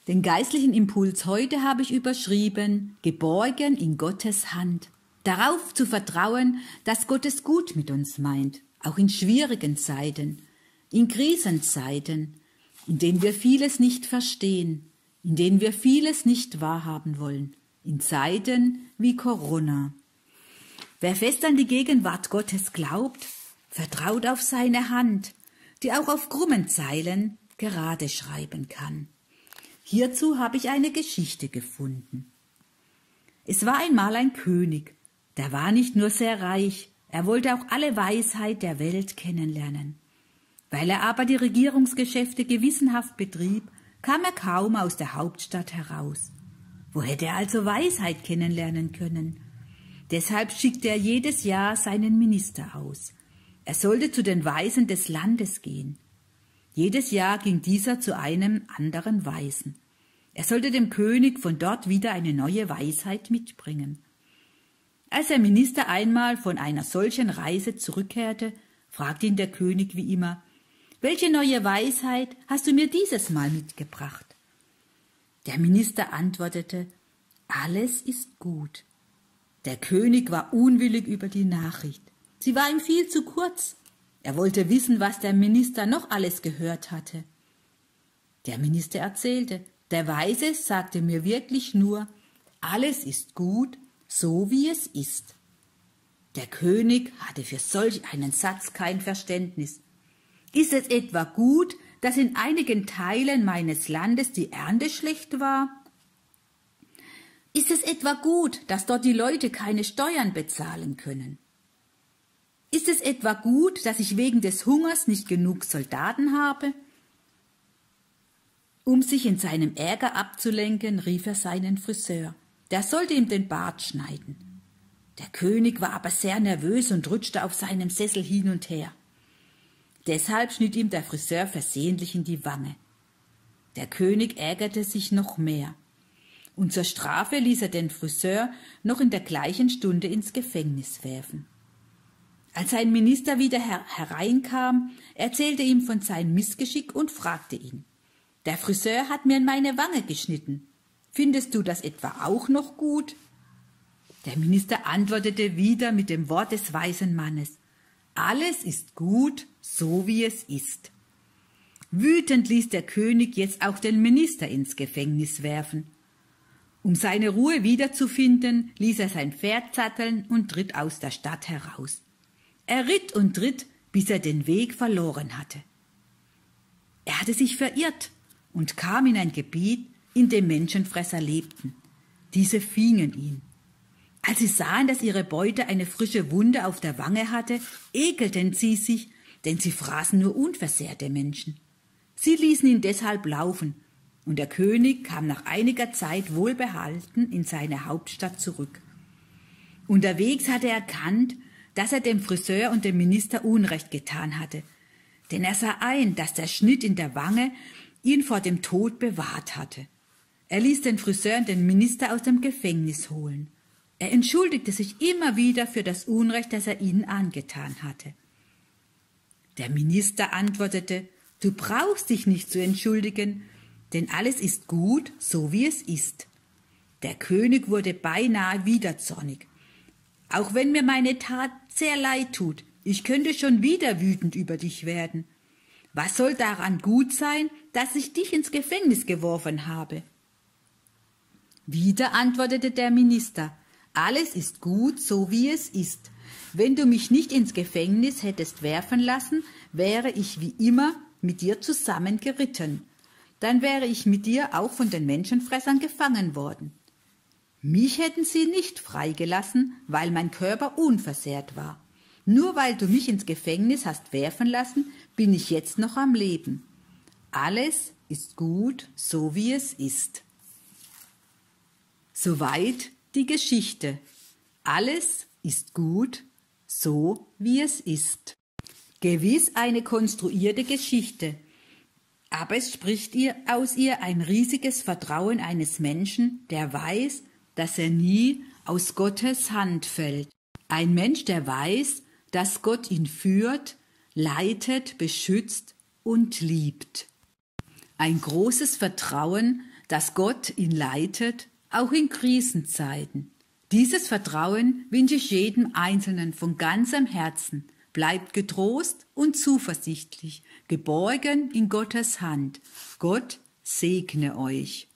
Den geistlichen Impuls heute habe ich überschrieben: Geborgen in Gottes Hand. Darauf zu vertrauen, dass Gott es gut mit uns meint, auch in schwierigen Zeiten, in Krisenzeiten, in denen wir vieles nicht verstehen, in denen wir vieles nicht wahrhaben wollen, in Zeiten wie Corona. Wer fest an die Gegenwart Gottes glaubt, vertraut auf seine Hand, die auch auf krummen Zeilen gerade schreiben kann. Hierzu habe ich eine Geschichte gefunden. Es war einmal ein König, der war nicht nur sehr reich, er wollte auch alle Weisheit der Welt kennenlernen. Weil er aber die Regierungsgeschäfte gewissenhaft betrieb, kam er kaum aus der Hauptstadt heraus. Wo hätte er also Weisheit kennenlernen können? Deshalb schickte er jedes Jahr seinen Minister aus. Er sollte zu den Weisen des Landes gehen. Jedes Jahr ging dieser zu einem anderen Weisen. Er sollte dem König von dort wieder eine neue Weisheit mitbringen. Als der Minister einmal von einer solchen Reise zurückkehrte, fragte ihn der König wie immer: »Welche neue Weisheit hast du mir dieses Mal mitgebracht?« Der Minister antwortete: »Alles ist gut.« Der König war unwillig über die Nachricht. Sie war ihm viel zu kurz. Er wollte wissen, was der Minister noch alles gehört hatte. Der Minister erzählte: »Der Weise sagte mir wirklich nur, alles ist gut, so wie es ist.« Der König hatte für solch einen Satz kein Verständnis. »Ist es etwa gut, dass in einigen Teilen meines Landes die Ernte schlecht war? Ist es etwa gut, dass dort die Leute keine Steuern bezahlen können? Ist es etwa gut, dass ich wegen des Hungers nicht genug Soldaten habe?« Um sich in seinem Ärger abzulenken, rief er seinen Friseur. Der sollte ihm den Bart schneiden. Der König war aber sehr nervös und rutschte auf seinem Sessel hin und her. Deshalb schnitt ihm der Friseur versehentlich in die Wange. Der König ärgerte sich noch mehr. Und zur Strafe ließ er den Friseur noch in der gleichen Stunde ins Gefängnis werfen. Als sein Minister wieder hereinkam, erzählte ihm von seinem Missgeschick und fragte ihn: »Der Friseur hat mir in meine Wange geschnitten. Findest du das etwa auch noch gut?« Der Minister antwortete wieder mit dem Wort des weisen Mannes: »Alles ist gut, so wie es ist.« Wütend ließ der König jetzt auch den Minister ins Gefängnis werfen. Um seine Ruhe wiederzufinden, ließ er sein Pferd satteln und ritt aus der Stadt heraus. Er ritt und ritt, bis er den Weg verloren hatte. Er hatte sich verirrt und kam in ein Gebiet, in dem Menschenfresser lebten. Diese fingen ihn. Als sie sahen, dass ihre Beute eine frische Wunde auf der Wange hatte, ekelten sie sich, denn sie fraßen nur unversehrte Menschen. Sie ließen ihn deshalb laufen, und der König kam nach einiger Zeit wohlbehalten in seine Hauptstadt zurück. Unterwegs hatte er erkannt, dass er dem Friseur und dem Minister Unrecht getan hatte, denn er sah ein, dass der Schnitt in der Wange ihn vor dem Tod bewahrt hatte. Er ließ den Friseur und den Minister aus dem Gefängnis holen. Er entschuldigte sich immer wieder für das Unrecht, das er ihnen angetan hatte. Der Minister antwortete: »Du brauchst dich nicht zu entschuldigen, denn alles ist gut, so wie es ist.« Der König wurde beinahe wieder zornig. »Auch wenn mir meine Tat sehr leid tut, ich könnte schon wieder wütend über dich werden. Was soll daran gut sein, dass ich dich ins Gefängnis geworfen habe?« Wieder antwortete der Minister: »Alles ist gut, so wie es ist. Wenn du mich nicht ins Gefängnis hättest werfen lassen, wäre ich wie immer mit dir zusammen geritten. Dann wäre ich mit dir auch von den Menschenfressern gefangen worden. Mich hätten sie nicht freigelassen, weil mein Körper unversehrt war. Nur weil du mich ins Gefängnis hast werfen lassen, bin ich jetzt noch am Leben. Alles ist gut, so wie es ist.« Soweit die Geschichte. Alles ist gut, so wie es ist. Gewiss eine konstruierte Geschichte, aber es spricht aus ihr ein riesiges Vertrauen eines Menschen, der weiß, dass er nie aus Gottes Hand fällt. Ein Mensch, der weiß, dass Gott ihn führt, leitet, beschützt und liebt. Ein großes Vertrauen, dass Gott ihn leitet, auch in Krisenzeiten. Dieses Vertrauen wünsche ich jedem Einzelnen von ganzem Herzen. Bleibt getrost und zuversichtlich, geborgen in Gottes Hand. Gott segne euch.